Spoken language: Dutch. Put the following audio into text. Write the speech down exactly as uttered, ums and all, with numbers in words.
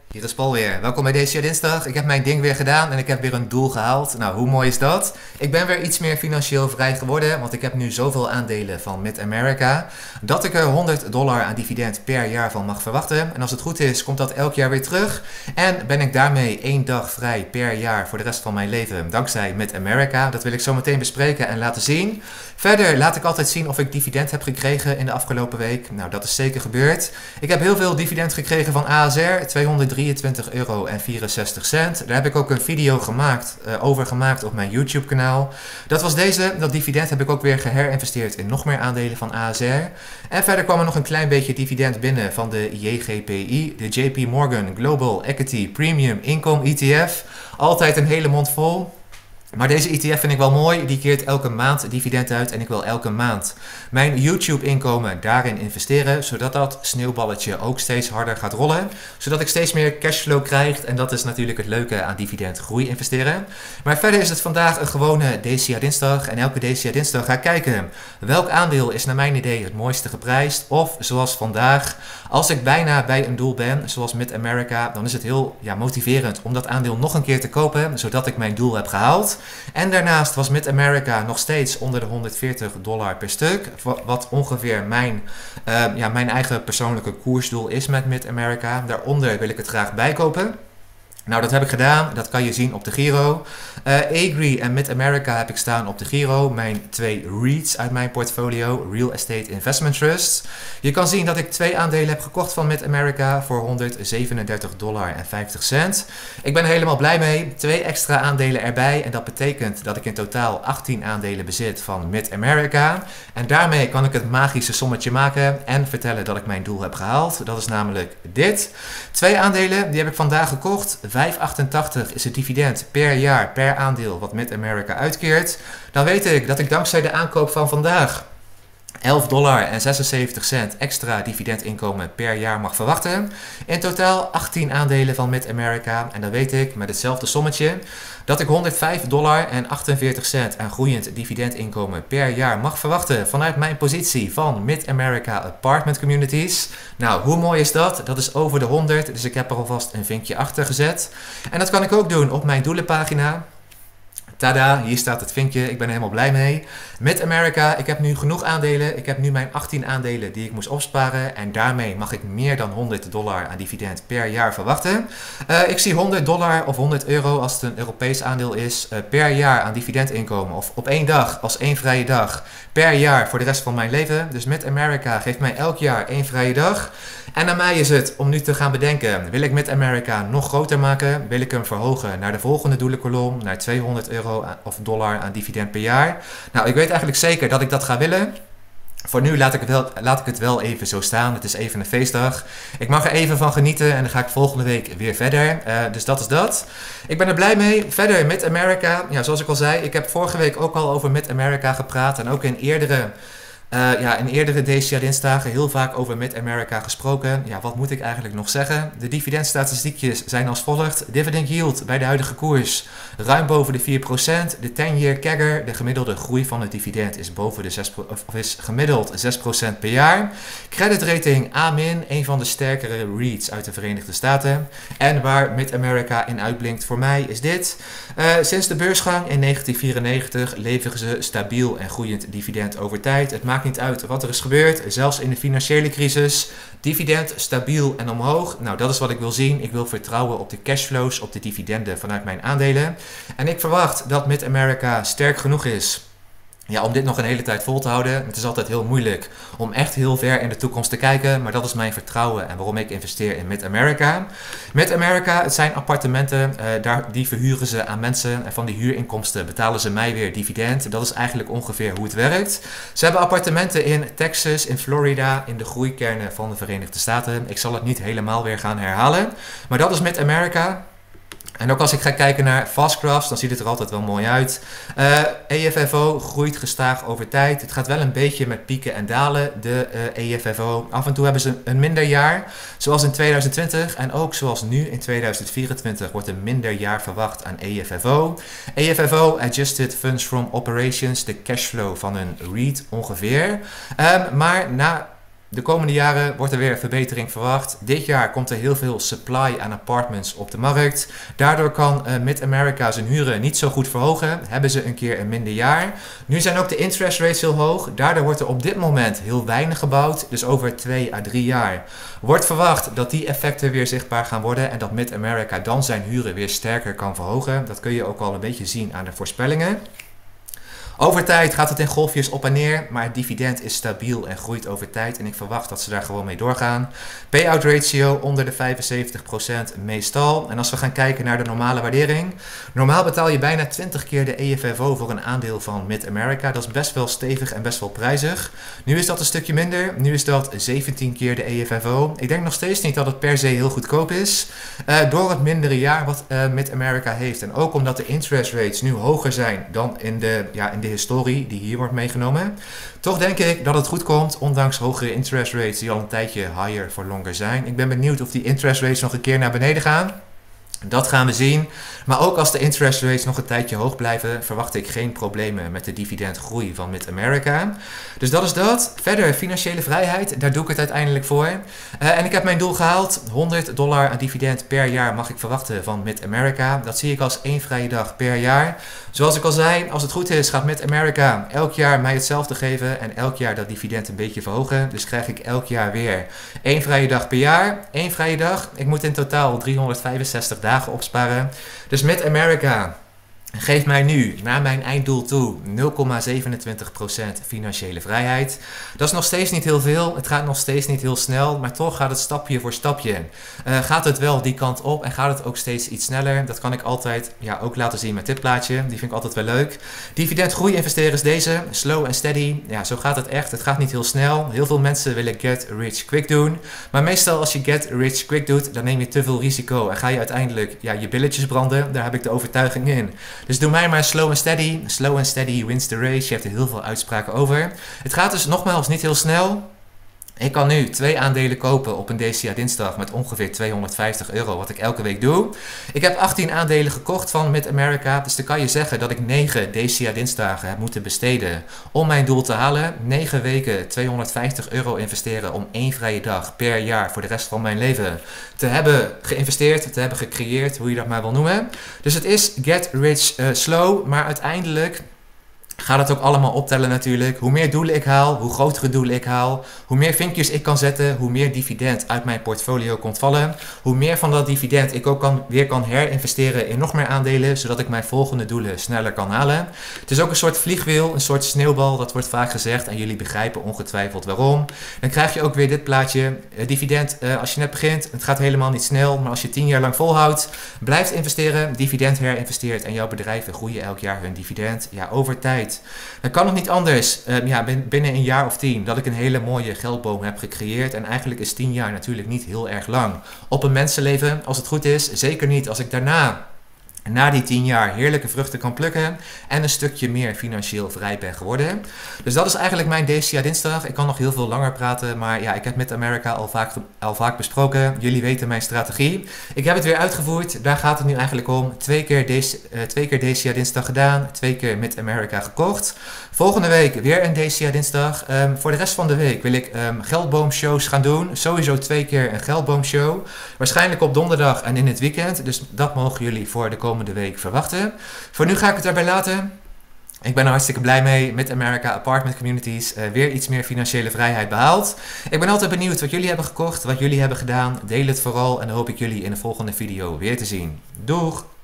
Hier is Paul weer. Welkom bij deze dinsdag. Ik heb mijn ding weer gedaan en ik heb weer een doel gehaald. Nou, hoe mooi is dat? Ik ben weer iets meer financieel vrij geworden, want ik heb nu zoveel aandelen van Mid-America dat ik er honderd dollar aan dividend per jaar van mag verwachten. En als het goed is, komt dat elk jaar weer terug. En ben ik daarmee één dag vrij per jaar voor de rest van mijn leven, dankzij Mid-America. Dat wil ik zo meteen bespreken en laten zien. Verder laat ik altijd zien of ik dividend heb gekregen in de afgelopen week. Nou, dat is zeker gebeurd. Ik heb heel veel dividend gekregen van A S R, tweehonderddrieëntwintig euro en vierenzestig cent. Daar heb ik ook een video gemaakt, uh, over gemaakt op mijn YouTube kanaal. Dat was deze. Dat dividend heb ik ook weer geherinvesteerd in nog meer aandelen van A S R. En verder kwam er nog een klein beetje dividend binnen van de J G P I, de J P Morgan Global Equity Premium Income E T F. Altijd een hele mond vol. Maar deze E T F vind ik wel mooi, die keert elke maand dividend uit en ik wil elke maand mijn YouTube inkomen daarin investeren, zodat dat sneeuwballetje ook steeds harder gaat rollen, zodat ik steeds meer cashflow krijg en dat is natuurlijk het leuke aan dividend groei investeren. Maar verder is het vandaag een gewone D C A dinsdag en elke D C A dinsdag ga ik kijken welk aandeel is naar mijn idee het mooiste geprijsd of zoals vandaag, als ik bijna bij een doel ben, zoals Mid-America, dan is het heel ja, motiverend om dat aandeel nog een keer te kopen, zodat ik mijn doel heb gehaald. En daarnaast was Mid-America nog steeds onder de honderdveertig dollar per stuk. Wat ongeveer mijn, uh, ja, mijn eigen persoonlijke koersdoel is met Mid-America. Daaronder wil ik het graag bijkopen. Nou, dat heb ik gedaan. Dat kan je zien op de Giro. Uh, Agri en Mid-America heb ik staan op de Giro. Mijn twee REITs uit mijn portfolio. Real Estate Investment Trusts. Je kan zien dat ik twee aandelen heb gekocht van Mid-America voor honderdzevenendertig dollar en vijftig cent. Ik ben er helemaal blij mee. Twee extra aandelen erbij. En dat betekent dat ik in totaal achttien aandelen bezit van Mid-America. En daarmee kan ik het magische sommetje maken en vertellen dat ik mijn doel heb gehaald. Dat is namelijk dit. Twee aandelen, die heb ik vandaag gekocht. vijf komma achtentachtig is het dividend per jaar per aandeel wat Mid-America uitkeert. Dan weet ik dat ik dankzij de aankoop van vandaag elf dollar en zesenzeventig cent extra dividendinkomen per jaar mag verwachten. In totaal achttien aandelen van Mid-America. En dan weet ik met hetzelfde sommetje dat ik honderdvijf dollar en achtenveertig cent aan groeiend dividendinkomen per jaar mag verwachten vanuit mijn positie van Mid-America Apartment Communities. Nou, hoe mooi is dat? Dat is over de honderd, dus ik heb er alvast een vinkje achter gezet. En dat kan ik ook doen op mijn doelenpagina. Tada, hier staat het vinkje. Ik ben er helemaal blij mee. Mid-America, ik heb nu genoeg aandelen. Ik heb nu mijn achttien aandelen die ik moest opsparen. En daarmee mag ik meer dan honderd dollar aan dividend per jaar verwachten. Uh, ik zie honderd dollar of honderd euro als het een Europees aandeel is. Uh, per jaar aan dividendinkomen. Of op één dag, als één vrije dag. Per jaar voor de rest van mijn leven. Dus Mid-America geeft mij elk jaar één vrije dag. En aan mij is het om nu te gaan bedenken. Wil ik Mid-America nog groter maken? Wil ik hem verhogen naar de volgende doelenkolom? Naar tweehonderd euro of dollar aan dividend per jaar? Nou, ik weet eigenlijk zeker dat ik dat ga willen. Voor nu laat ik, het wel, laat ik het wel even zo staan. Het is even een feestdag. Ik mag er even van genieten en dan ga ik volgende week weer verder. Uh, dus dat is dat. Ik ben er blij mee. Verder, Mid-America. Ja, zoals ik al zei, ik heb vorige week ook al over Mid-America gepraat. En ook in eerdere... Uh, ja, in eerdere D C A dinsdagen heel vaak over Mid-America gesproken. Ja, wat moet ik eigenlijk nog zeggen? De dividendstatistiekjes zijn als volgt. Dividend yield bij de huidige koers ruim boven de vier procent. De ten-year C A G R, de gemiddelde groei van het dividend, is, boven de zes, of is gemiddeld zes procent per jaar. Credit rating A min, een van de sterkere REITs uit de Verenigde Staten. En waar Mid-America in uitblinkt voor mij is dit. Uh, sinds de beursgang in negentien vierennegentig leveren ze stabiel en groeiend dividend over tijd. Het maakt niet uit wat er is gebeurd, zelfs in de financiële crisis. Dividend stabiel en omhoog. Nou, dat is wat ik wil zien. Ik wil vertrouwen op de cashflows, op de dividenden vanuit mijn aandelen. En ik verwacht dat Mid-America sterk genoeg is ja, om dit nog een hele tijd vol te houden. Het is altijd heel moeilijk om echt heel ver in de toekomst te kijken, maar dat is mijn vertrouwen en waarom ik investeer in Mid-America. Mid-America, het zijn appartementen, uh, daar, die verhuren ze aan mensen en van die huurinkomsten betalen ze mij weer dividend. Dat is eigenlijk ongeveer hoe het werkt. Ze hebben appartementen in Texas, in Florida, in de groeikernen van de Verenigde Staten. Ik zal het niet helemaal weer gaan herhalen, maar dat is Mid-America. En ook als ik ga kijken naar Fastcrafts, dan ziet het er altijd wel mooi uit. Uh, E F F O groeit gestaag over tijd. Het gaat wel een beetje met pieken en dalen, de uh, E F F O. Af en toe hebben ze een minder jaar, zoals in tweeduizend twintig. En ook zoals nu in tweeduizend vierentwintig wordt een minder jaar verwacht aan E F F O. E F F O, Adjusted Funds from Operations, de cashflow van een REIT ongeveer. Um, maar na... De komende jaren wordt er weer verbetering verwacht. Dit jaar komt er heel veel supply aan apartments op de markt. Daardoor kan uh, Mid-America zijn huren niet zo goed verhogen. Hebben ze een keer een minder jaar. Nu zijn ook de interest rates heel hoog. Daardoor wordt er op dit moment heel weinig gebouwd. Dus over twee à drie jaar wordt verwacht dat die effecten weer zichtbaar gaan worden. En dat Mid-America dan zijn huren weer sterker kan verhogen. Dat kun je ook al een beetje zien aan de voorspellingen. Over tijd gaat het in golfjes op en neer, maar het dividend is stabiel en groeit over tijd en ik verwacht dat ze daar gewoon mee doorgaan. Payout ratio onder de vijfenzeventig procent meestal. En als we gaan kijken naar de normale waardering, normaal betaal je bijna twintig keer de E F F O voor een aandeel van Mid-America. Dat is best wel stevig en best wel prijzig. Nu is dat een stukje minder, nu is dat zeventien keer de E F F O. Ik denk nog steeds niet dat het per se heel goedkoop is, uh, door het mindere jaar wat uh, Mid-America heeft. En ook omdat de interest rates nu hoger zijn dan in de, ja, in de historie die hier wordt meegenomen. Toch denk ik dat het goed komt, ondanks hogere interest rates die al een tijdje higher for longer zijn. Ik ben benieuwd of die interest rates nog een keer naar beneden gaan. Dat gaan we zien. Maar ook als de interest rates nog een tijdje hoog blijven, verwacht ik geen problemen met de dividendgroei van Mid-America. Dus dat is dat. Verder, financiële vrijheid, daar doe ik het uiteindelijk voor. Uh, en ik heb mijn doel gehaald. honderd dollar aan dividend per jaar mag ik verwachten van Mid-America. Dat zie ik als één vrije dag per jaar. Zoals ik al zei, als het goed is, gaat Mid-America elk jaar mij hetzelfde geven en elk jaar dat dividend een beetje verhogen. Dus krijg ik elk jaar weer één vrije dag per jaar. Eén vrije dag. Ik moet in totaal driehonderdvijfenzestig dagen opsparen. Dus Mid-America geeft mij nu naar mijn einddoel toe nul komma zevenentwintig procent financiële vrijheid. Dat is nog steeds niet heel veel. Het gaat nog steeds niet heel snel. Maar toch gaat het stapje voor stapje. Uh, gaat het wel die kant op en gaat het ook steeds iets sneller. Dat kan ik altijd ja, ook laten zien met dit plaatje. Die vind ik altijd wel leuk. Dividendgroei investeren is deze. Slow and steady. Ja, zo gaat het echt. Het gaat niet heel snel. Heel veel mensen willen get rich quick doen. Maar meestal als je get rich quick doet, dan neem je te veel risico. En ga je uiteindelijk ja, je billetjes branden. Daar heb ik de overtuiging in. Dus doe mij maar slow and steady. Slow and steady wins the race. Je hebt er heel veel uitspraken over. Het gaat dus nogmaals niet heel snel. Ik kan nu twee aandelen kopen op een D C A dinsdag met ongeveer tweehonderdvijftig euro, wat ik elke week doe. Ik heb achttien aandelen gekocht van Mid-America, dus dan kan je zeggen dat ik negen D C A dinsdagen heb moeten besteden om mijn doel te halen. negen weken tweehonderdvijftig euro investeren om één vrije dag per jaar voor de rest van mijn leven te hebben geïnvesteerd, te hebben gecreëerd, hoe je dat maar wil noemen. Dus het is get rich uh, slow, maar uiteindelijk gaat het ook allemaal optellen natuurlijk. Hoe meer doelen ik haal, hoe grotere doelen ik haal, hoe meer vinkjes ik kan zetten, hoe meer dividend uit mijn portfolio komt vallen. Hoe meer van dat dividend ik ook kan, weer kan herinvesteren in nog meer aandelen, zodat ik mijn volgende doelen sneller kan halen. Het is ook een soort vliegwiel, een soort sneeuwbal, dat wordt vaak gezegd en jullie begrijpen ongetwijfeld waarom. Dan krijg je ook weer dit plaatje. Uh, dividend, uh, als je net begint, het gaat helemaal niet snel, maar als je tien jaar lang volhoudt, blijft investeren, dividend herinvesteert en jouw bedrijven groeien elk jaar hun dividend, ja, over tijd. Dat kan nog niet anders, uh, ja, binnen een jaar of tien, dat ik een hele mooie geldboom heb gecreëerd. En eigenlijk is tien jaar natuurlijk niet heel erg lang op een mensenleven, als het goed is. Zeker niet als ik daarna, na die tien jaar, heerlijke vruchten kan plukken en een stukje meer financieel vrij ben geworden. Dus dat is eigenlijk mijn D C A dinsdag. Ik kan nog heel veel langer praten, maar ja, ik heb Mid-America al vaak, al vaak besproken. Jullie weten mijn strategie. Ik heb het weer uitgevoerd. Daar gaat het nu eigenlijk om. Twee keer, DC, uh, twee keer D C A dinsdag gedaan. Twee keer Mid-America gekocht. Volgende week weer een D C A dinsdag. Um, voor de rest van de week wil ik um, geldboomshows gaan doen. Sowieso twee keer een geldboomshow. Waarschijnlijk op donderdag en in het weekend. Dus dat mogen jullie voor de komende week verwachten. Voor nu ga ik het daarbij laten. Ik ben er hartstikke blij mee. Mid-America Apartment Communities. Uh, weer iets meer financiële vrijheid behaald. Ik ben altijd benieuwd wat jullie hebben gekocht. Wat jullie hebben gedaan. Deel het vooral. En dan hoop ik jullie in de volgende video weer te zien. Doeg!